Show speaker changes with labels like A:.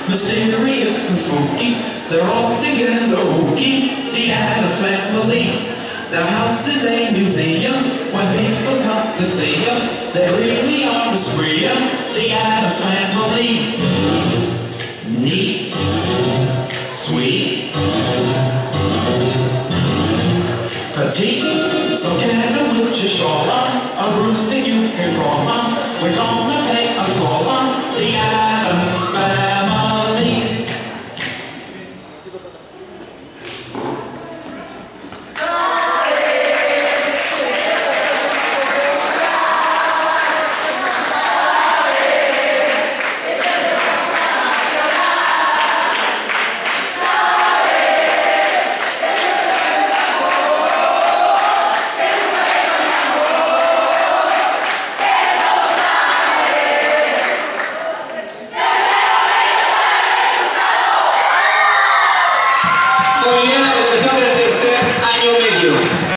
A: mysterious and spooky. They're all together hooky, the Addams Family. Their house is a museum. When people come to see them, they really are the spree, the Addams Family. Neat, sweet, petite, so get a with your shawl on, a bruise that you can crawl on. We're gonna take a call on the Addams Family.
B: Muy bien, la presentación del tercer año medio.